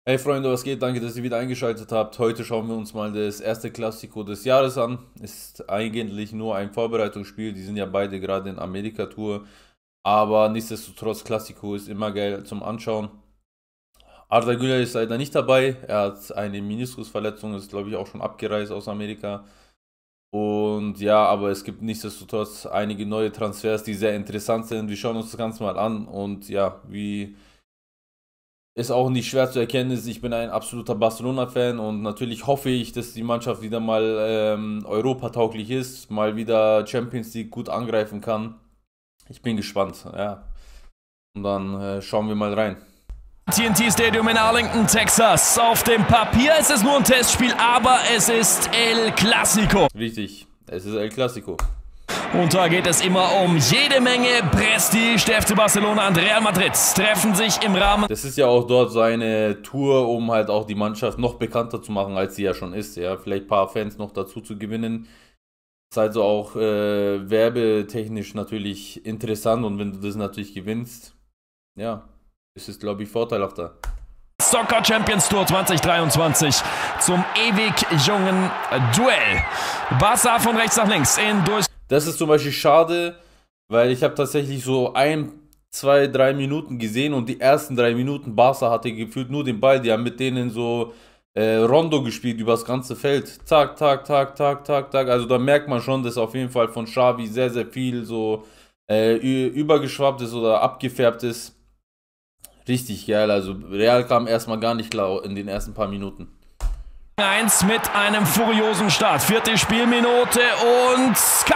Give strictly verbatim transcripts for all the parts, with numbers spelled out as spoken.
Hey Freunde, was geht? Danke, dass ihr wieder eingeschaltet habt. Heute schauen wir uns mal das erste Klassiko des Jahres an. Ist eigentlich nur ein Vorbereitungsspiel. Die sind ja beide gerade in Amerika-Tour. Aber nichtsdestotrotz, Klassiko ist immer geil zum Anschauen. Arda Güler ist leider nicht dabei. Er hat eine Meniskusverletzung, ist glaube ich auch schon abgereist aus Amerika. Und ja, aber es gibt nichtsdestotrotz einige neue Transfers, die sehr interessant sind. Wir schauen uns das Ganze mal an und ja, wie ist auch nicht schwer zu erkennen ist, ich bin ein absoluter Barcelona-Fan und natürlich hoffe ich, dass die Mannschaft wieder mal ähm, europatauglich ist, mal wieder Champions League gut angreifen kann. Ich bin gespannt, ja. Und dann äh, schauen wir mal rein. T N T Stadium in Arlington, Texas. Auf dem Papier ist es nur ein Testspiel, aber es ist El Clasico. Richtig, es ist El Clasico. Und da geht es immer um jede Menge Prestige. Der F C Barcelona und Real Madrid treffen sich im Rahmen. Das ist ja auch dort so eine Tour, um halt auch die Mannschaft noch bekannter zu machen, als sie ja schon ist. Ja, vielleicht ein paar Fans noch dazu zu gewinnen. Ist also auch äh, werbetechnisch natürlich interessant und wenn du das natürlich gewinnst, ja, ist es glaube ich vorteilhafter. Soccer Champions Tour zwanzig dreiundzwanzig zum ewig jungen Duell. Barca von rechts nach links in durch. Das ist zum Beispiel schade, weil ich habe tatsächlich so ein, zwei, drei Minuten gesehen und die ersten drei Minuten Barca hatte gefühlt nur den Ball, die haben mit denen so äh, Rondo gespielt über das ganze Feld. Zack, zack, zack, zack, zack, zack. Also da merkt man schon, dass auf jeden Fall von Xavi sehr, sehr viel so äh, übergeschwappt ist oder abgefärbt ist. Richtig geil, also Real kam erstmal gar nicht klar in den ersten paar Minuten. eins mit einem furiosen Start. Vierte Spielminute und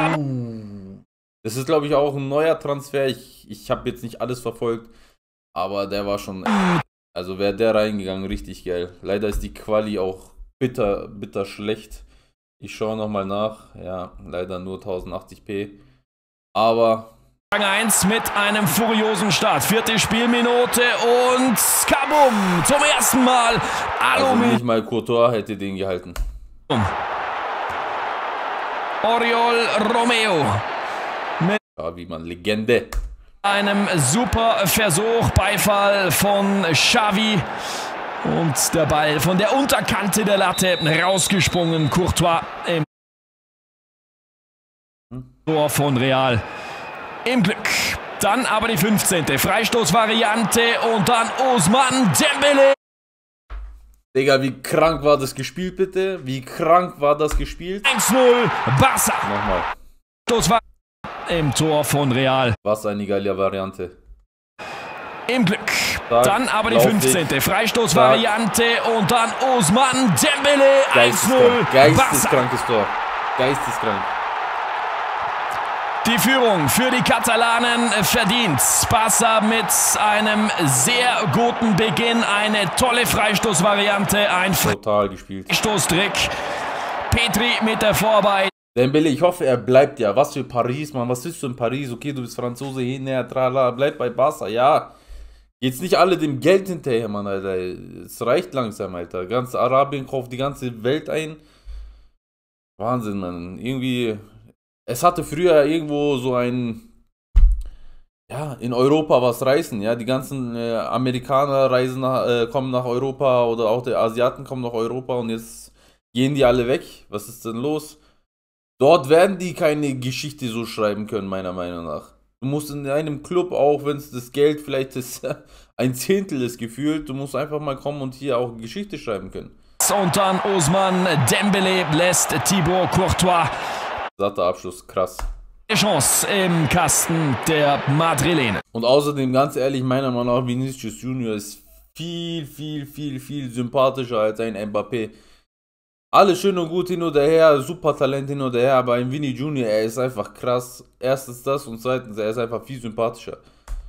uh, das ist, glaube ich, auch ein neuer Transfer. Ich, ich habe jetzt nicht alles verfolgt, aber der war schon, also wäre der reingegangen, richtig geil. Leider ist die Quali auch bitter, bitter schlecht. Ich schaue nochmal nach. Ja, leider nur tausendachtzig p. Aber eins mit einem furiosen Start. Vierte Spielminute und kabum! Zum ersten Mal also nicht mal Courtois hätte den gehalten. Oriol Romeo mit ja, wie man Legende. Einem super Versuch, Beifall von Xavi und der Ball von der Unterkante der Latte rausgesprungen. Courtois im Tor von Real. Im Glück. Dann aber die fünfzehnte Freistoßvariante und dann Ousmane Dembélé. Digga, wie krank war das gespielt, bitte? Wie krank war das gespielt? eins null Barca. Nochmal. Das war im Tor von Real. Was eine geile Variante. Im Glück. Stark, dann aber die fünfzehnte Freistoßvariante und dann Ousmane Dembélé. eins null Geisteskrankes Tor. Geisteskrank. Die Führung für die Katalanen verdient. Barca mit einem sehr guten Beginn. Eine tolle Freistoßvariante. Ein Total gespielt. Freistoßtrick. Petri mit der Vorarbeit. Dembélé, ich hoffe, er bleibt ja. Was für Paris, Mann. Was willst du in Paris? Okay, du bist Franzose, hin, her, trala. Bleib bei Barca, ja. Jetzt nicht alle dem Geld hinterher, Mann, Alter. Es reicht langsam, Alter. Ganz Arabien kauft die ganze Welt ein. Wahnsinn, Mann. Irgendwie... Es hatte früher irgendwo so ein, ja, in Europa was reißen, ja, die ganzen äh, Amerikaner reisen nach, äh, kommen nach Europa oder auch die Asiaten kommen nach Europa und jetzt gehen die alle weg. Was ist denn los? Dort werden die keine Geschichte so schreiben können, meiner Meinung nach. Du musst in einem Club, auch wenn es das Geld vielleicht ist, ein Zehntel ist gefühlt, du musst einfach mal kommen und hier auch Geschichte schreiben können. Und dann Ousmane Dembélé lässt Thibaut Courtois. Satter Abschluss, krass. Chance im Kasten der Madrilene. Und außerdem, ganz ehrlich, meiner Meinung nach, Vinicius Junior ist viel, viel, viel, viel sympathischer als ein Mbappé. Alles schön und gut hin oder her, super Talent hin oder her, aber ein Vini Junior, er ist einfach krass. Erstens das und zweitens, er ist einfach viel sympathischer.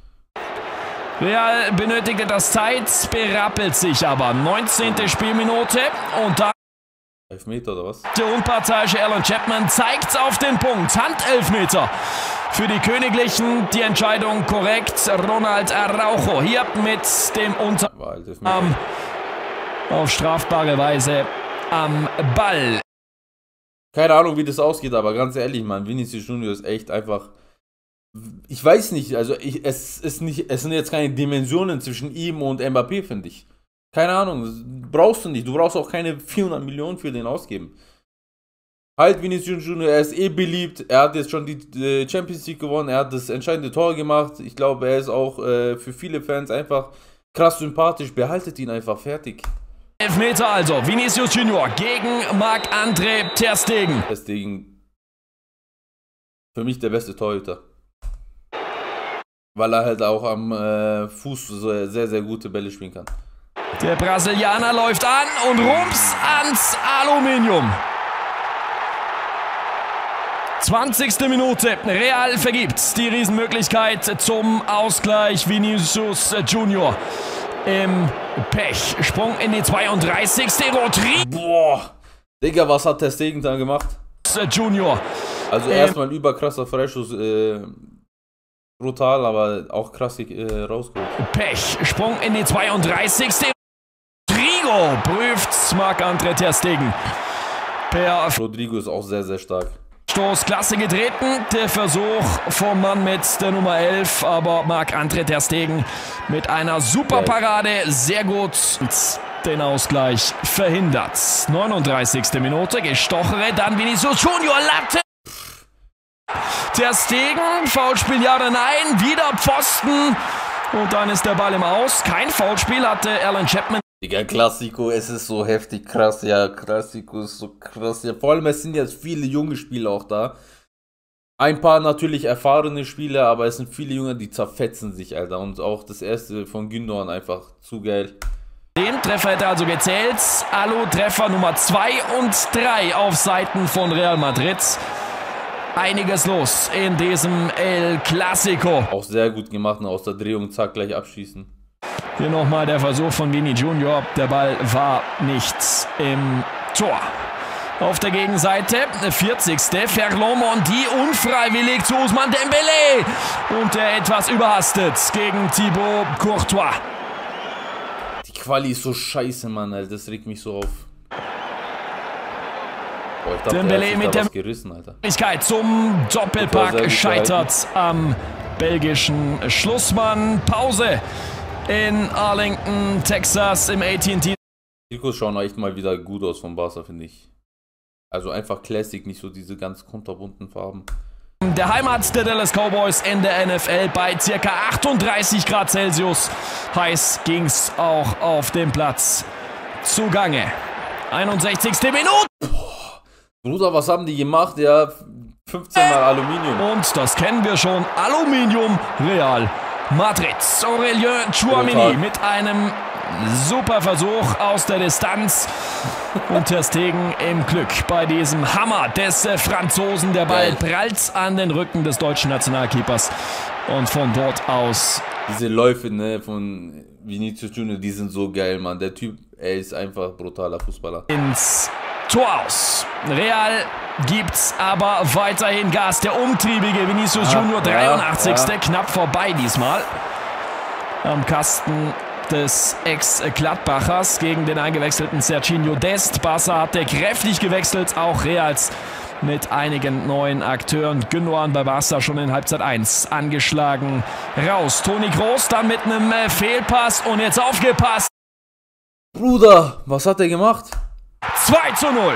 Real benötigte das Zeit, berappelt sich aber. neunzehnte Spielminute und dann Elfmeter oder was? Der unparteiische Alan Chapman zeigt auf den Punkt. Handelfmeter für die Königlichen. Die Entscheidung korrekt. Ronald Araujo hier mit dem Unterarm auf strafbare Weise am Ball. Keine Ahnung, wie das ausgeht, aber ganz ehrlich, Mann, Vinicius Junior ist echt einfach... Ich weiß nicht, also ich, es, ist nicht, es sind jetzt keine Dimensionen zwischen ihm und Mbappé, finde ich. Keine Ahnung, brauchst du nicht. Du brauchst auch keine vierhundert Millionen für den ausgeben. Halt Vinicius Junior, er ist eh beliebt. Er hat jetzt schon die Champions League gewonnen. Er hat das entscheidende Tor gemacht. Ich glaube, er ist auch äh, für viele Fans einfach krass sympathisch. Behaltet ihn einfach, fertig. Elfmeter also. Vinicius Junior gegen Marc-André ter Stegen. Ter Stegen für mich der beste Torhüter. Weil er halt auch am äh, Fuß so sehr, sehr gute Bälle spielen kann. Der Brasilianer läuft an und rums ans Aluminium. zwanzigste Minute. Real vergibt die Riesenmöglichkeit zum Ausgleich. Vinicius Junior im Pech. Sprung in die zweiunddreißigste Rodrigo. Boah. Digga, was hat ter Stegen da gemacht? Junior. Also ähm, erstmal ein überkrasser Freischuss. Äh, brutal, aber auch krass äh, rausgeholt. Pech. Sprung in die zweiunddreißigste Rodrigo prüft Marc-André ter Stegen. Per Rodrigo ist auch sehr, sehr stark. Stoßklasse getreten, der Versuch vom Mann mit der Nummer elf, aber Marc-André ter Stegen mit einer super Parade, sehr gut den Ausgleich verhindert. neununddreißigste Minute, Gestochere, dann Vinicius Junior, Latte. Ter Stegen, Foulspiel ja oder nein, wieder Pfosten und dann ist der Ball im Aus. Kein Foulspiel hatte Alan Chapman. Digga, Klassiko, es ist so heftig krass, ja, Klassiko ist so krass, ja, vor allem es sind jetzt viele junge Spieler auch da. Ein paar natürlich erfahrene Spieler, aber es sind viele Junge, die zerfetzen sich, Alter, und auch das erste von Gündogan einfach zu geil. Den Treffer hätte also gezählt, Alu-Treffer Nummer zwei und drei auf Seiten von Real Madrid. Einiges los in diesem El Clasico. Auch sehr gut gemacht, aus der Drehung, zack, gleich abschießen. Hier nochmal der Versuch von Vini Junior. Der Ball war nicht im Tor. Auf der Gegenseite, vierzigste Ferland Mendy unfreiwillig zu Ousmane Dembélé. Und der etwas überhastet gegen Thibaut Courtois. Die Quali ist so scheiße, Mann, Alter. Das regt mich so auf. Boah, ich dachte, Dembélé mit der gerissen, Alter. Möglichkeit zum Doppelpack scheitert am belgischen Schlussmann. Pause in Arlington, Texas im A T and T. Die Trikots schauen echt mal wieder gut aus von Barca, finde ich. Also einfach Classic, nicht so diese ganz kunterbunten Farben. Der Heimat der Dallas Cowboys in der N F L bei ca. achtunddreißig Grad Celsius. Heiß ging's auch auf dem Platz zugange. einundsechzigste Minute. Boah, Bruder, was haben die gemacht? Ja, fünfzehn Mal Aluminium. Und das kennen wir schon. Aluminium Real Madrid. Aurelien Tchouameni mit einem super Versuch aus der Distanz. Und ter Stegen im Glück bei diesem Hammer des äh, Franzosen. Der Ball geil. Prallt an den Rücken des deutschen Nationalkeepers. Und von dort aus... Diese Läufe, ne, von Vinicius Junior, die sind so geil, Mann. Der Typ, er ist einfach brutaler Fußballer. Ins Tor aus. Real gibt's aber weiterhin Gas. Der umtriebige Vinicius ah, Junior, dreiundachtzigste Ja, ja. Knapp vorbei diesmal. Am Kasten des Ex-Gladbachers gegen den eingewechselten Serginho Dest. Barca hatte kräftig gewechselt, auch Reals mit einigen neuen Akteuren. Gündogan bei Barca schon in Halbzeit eins angeschlagen. Raus, Toni Kroos dann mit einem äh, Fehlpass und jetzt aufgepasst. Bruder, was hat er gemacht? zwei zu null.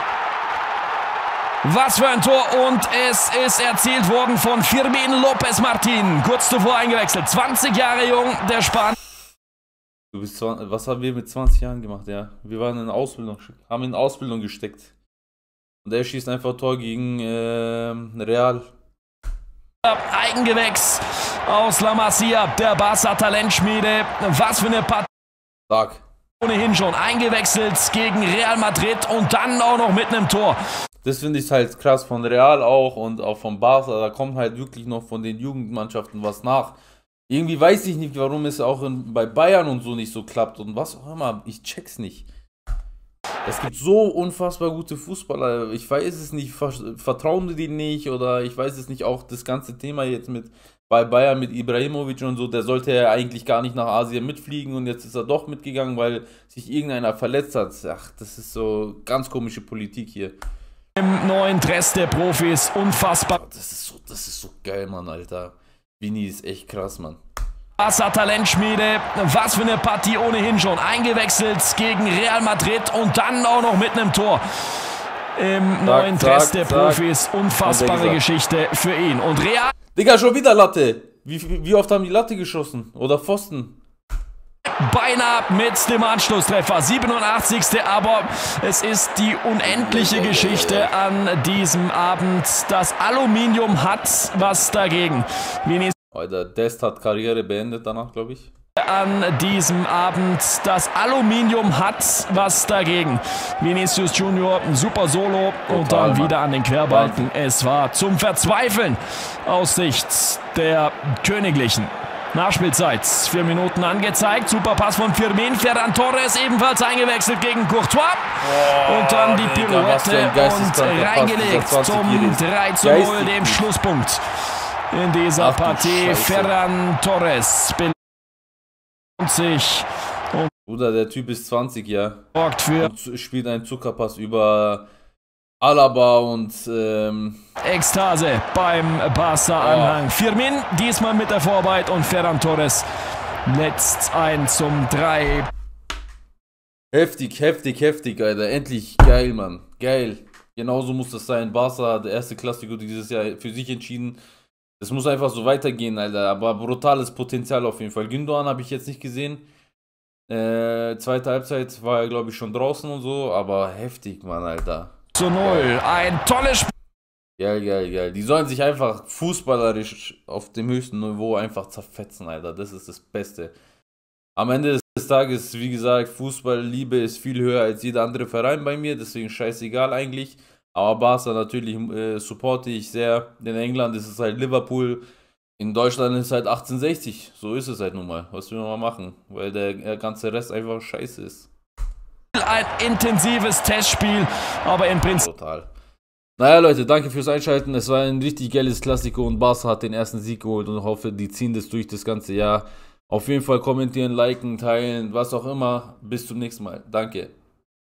Was für ein Tor und es ist erzielt worden von Fermín López Martín. Kurz zuvor eingewechselt, zwanzig Jahre jung, der Spanier. Du bist zwanzig, was haben wir mit zwanzig Jahren gemacht, ja? Wir waren in Ausbildung, haben in Ausbildung gesteckt. Und er schießt einfach Tor gegen äh, Real. Eigengewächs aus La Masia, der Barca Talentschmiede. Was für eine Partie. Stark. Ohnehin schon eingewechselt gegen Real Madrid und dann auch noch mit einem Tor. Das finde ich halt krass von Real auch und auch von Barca. Da kommt halt wirklich noch von den Jugendmannschaften was nach. Irgendwie weiß ich nicht, warum es auch in, bei Bayern und so nicht so klappt und was auch immer. Ich check's nicht. Es gibt so unfassbar gute Fußballer. Ich weiß es nicht, vertrauen die denen nicht oder ich weiß es nicht. Auch das ganze Thema jetzt mit bei Bayern mit Ibrahimovic und so, der sollte ja eigentlich gar nicht nach Asien mitfliegen und jetzt ist er doch mitgegangen, weil sich irgendeiner verletzt hat. Ach, das ist so ganz komische Politik hier. Im neuen Dress der Profis, unfassbar. Das ist so, das ist so geil, Mann, Alter. Vini ist echt krass, Mann. Barca Talentschmiede, was für eine Partie ohnehin schon. Eingewechselt gegen Real Madrid und dann auch noch mit einem Tor im zack, neuen Dress der Profis. Unfassbare Geschichte für ihn. Und Real... Digga, schon wieder Latte. Wie, wie oft haben die Latte geschossen? Oder Pfosten? Beinahe mit dem Anschlusstreffer. siebenundachtzigste Aber es ist die unendliche Geschichte an diesem Abend. Das Aluminium hat was dagegen. Vinicius Alter, Dest hat Karriere beendet danach, glaube ich. An diesem Abend. Das Aluminium hat was dagegen. Vinicius Junior, super Solo. Total, und dann wieder an den Querbalken. Wahnsinn. Es war zum Verzweifeln aus Sicht der Königlichen. Nachspielzeit, vier Minuten angezeigt. Super Pass von Firmin. Ferran Torres ebenfalls eingewechselt gegen Courtois. Oh, und dann die Pirouette und reingelegt zum drei zu null, dem Schlusspunkt in dieser Ach, Partie. Ferran Torres belohnt sich. Und Bruder, der Typ ist zwanzig, ja. Für und spielt einen Zuckerpass über Alaba und ähm Ekstase beim Barca-Anhang. Oh. Firmin diesmal mit der Vorarbeit und Ferran Torres letzt ein zum drei. Heftig, heftig, heftig, Alter. Endlich geil, Mann. Geil. Genauso muss das sein. Barca hat der erste Klassiker dieses Jahr für sich entschieden. Das muss einfach so weitergehen, Alter. Aber brutales Potenzial auf jeden Fall. Gündoğan habe ich jetzt nicht gesehen. Äh, zweite Halbzeit war er, glaube ich, schon draußen und so. Aber heftig, Mann, Alter. Zu null. Ein tolles Spiel. Geil, geil, geil. Die sollen sich einfach fußballerisch auf dem höchsten Niveau einfach zerfetzen, Alter. Das ist das Beste. Am Ende des Tages, wie gesagt, Fußballliebe ist viel höher als jeder andere Verein bei mir. Deswegen scheißegal eigentlich. Aber Barca natürlich äh, supporte ich sehr. In England ist es halt Liverpool. In Deutschland ist es halt achtzehnhundertsechzig. So ist es halt nun mal. Was will man mal machen? Weil der, der ganze Rest einfach scheiße ist. Ein intensives Testspiel, aber im Prinzip... Total. Naja, Leute, danke fürs Einschalten. Es war ein richtig geiles Klassiko und Barca hat den ersten Sieg geholt und ich hoffe, die ziehen das durch das ganze Jahr. Auf jeden Fall kommentieren, liken, teilen, was auch immer. Bis zum nächsten Mal. Danke.